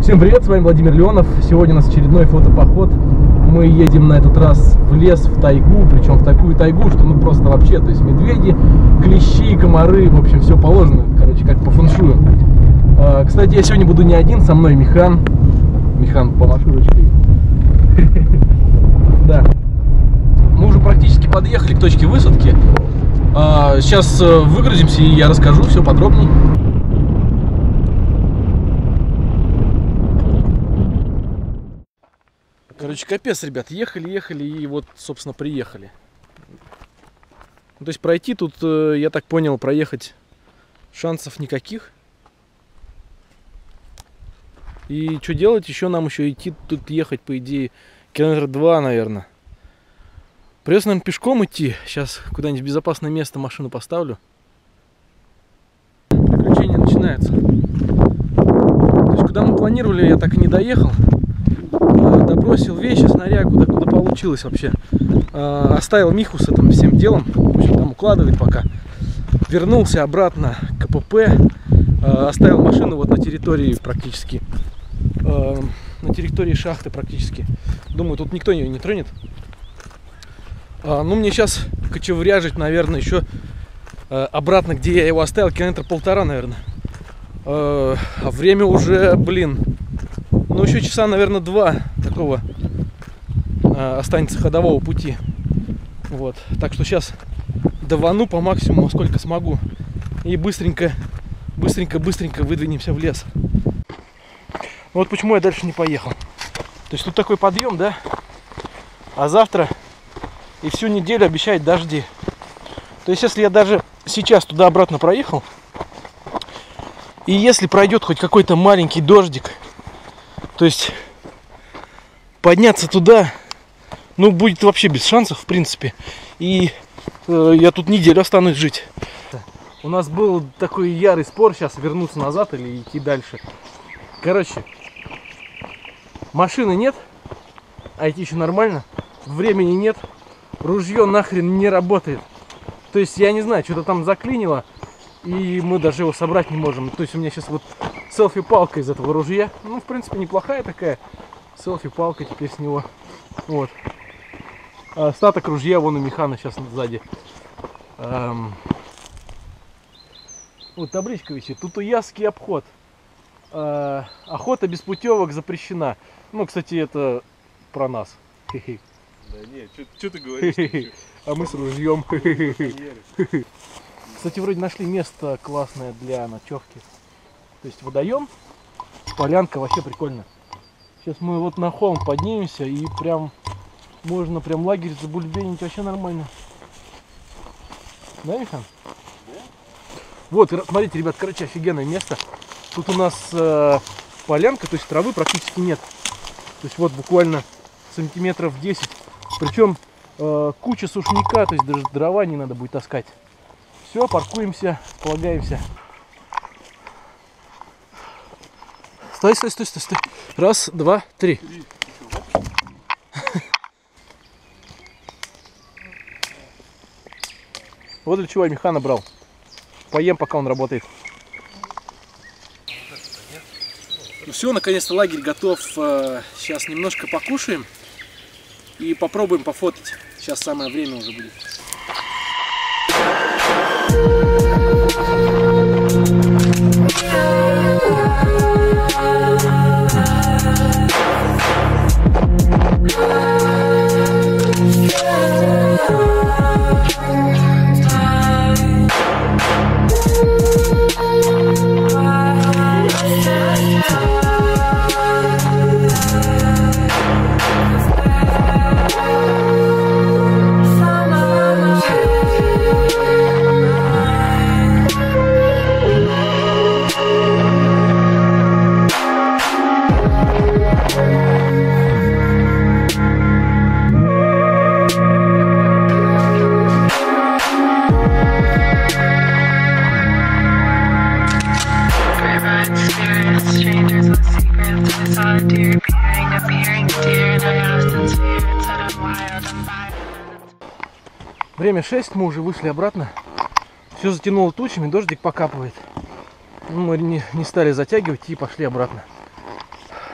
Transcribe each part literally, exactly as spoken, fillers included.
Всем привет, с вами Владимир Леонов. Сегодня у нас очередной фотопоход. Мы едем на этот раз в лес, в тайгу, причем в такую тайгу, что ну просто вообще, то есть медведи, клещи, комары, в общем, все положено, короче, как по фэншую. А, кстати, я сегодня буду не один, со мной Михан. Михан, помаши ручкой. Да. Мы уже практически подъехали к точке высадки. Сейчас выгрузимся и я расскажу все подробнее. Короче, капец, ребят, ехали, ехали и вот, собственно, приехали. То есть пройти тут, я так понял, проехать шансов никаких. И что делать? Еще нам еще идти тут ехать, по идее, километра два, наверное. Придется, наверное, пешком идти. Сейчас куда-нибудь в безопасное место машину поставлю. Приключения начинаются. То есть куда мы планировали, я так и не доехал. Добросил вещи, снарягу, да куда получилось вообще. Э, оставил Миху с этим всем делом, в общем, там укладывает пока. Вернулся обратно к КПП, э, оставил машину вот на территории практически, э, на территории шахты практически. Думаю, тут никто ее не тронет. Э, ну, мне сейчас кочевряжить, наверное, еще э, обратно, где я его оставил, километр полтора, наверное. Э, а время уже, блин, ну, еще часа, наверное, два такого э, останется ходового пути. Вот. Так что сейчас давану по максимуму, сколько смогу. И быстренько, быстренько, быстренько выдвинемся в лес. Вот почему я дальше не поехал. То есть тут такой подъем, да? А завтра и всю неделю обещают дожди. То есть если я даже сейчас туда-обратно проехал, и если пройдет хоть какой-то маленький дождик, то есть подняться туда, ну, будет вообще без шансов, в принципе. И э, я тут неделю останусь жить. У нас был такой ярый спор, сейчас вернуться назад или идти дальше. Короче, машины нет, а идти еще нормально. Времени нет, ружье нахрен не работает. То есть я не знаю, что-то там заклинило, и мы даже его собрать не можем. То есть у меня сейчас вот селфи-палка из этого ружья. Ну, в принципе, неплохая такая селфи-палка теперь с него. Вот. А остаток ружья вон у Михана сейчас сзади. Эм... Вот табличка висит. Тутуязский обход. Э, охота без путевок запрещена. Ну, кстати, это про нас. Да нет, что ты говоришь? А мы с ружьем. Кстати, вроде нашли место классное для ночевки. То есть водоем, полянка, вообще прикольно. Сейчас мы вот на холм поднимемся и прям можно прям лагерь забульбенить, вообще нормально. Да, Михан? Да. Вот, смотрите, ребят, короче, офигенное место. Тут у нас э, полянка, то есть травы практически нет. То есть вот буквально сантиметров десять. Причем э, куча сушняка, то есть даже дрова не надо будет таскать. Все, паркуемся, полагаемся. Стой, стой, стой, стой, стой. Раз, два, три. Вот для чего я Михана брал. Поем, пока он работает. Ну все, наконец-то лагерь готов. Сейчас немножко покушаем и попробуем пофотать. Сейчас самое время уже будет. Время шесть, мы уже вышли обратно. Все затянуло тучами, дождик покапывает. Ну, мы не, не стали затягивать и пошли обратно.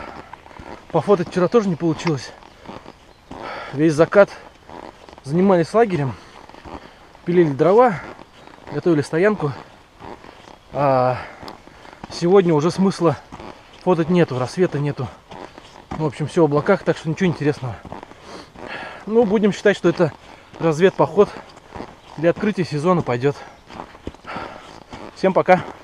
Пофотать вчера тоже не получилось. Весь закат занимались лагерем, пилили дрова, готовили стоянку. А сегодня уже смысла фотать нету, рассвета нету. В общем, все в облаках, так что ничего интересного. Ну, будем считать, что это разведпоход для открытия сезона пойдет. Всем пока!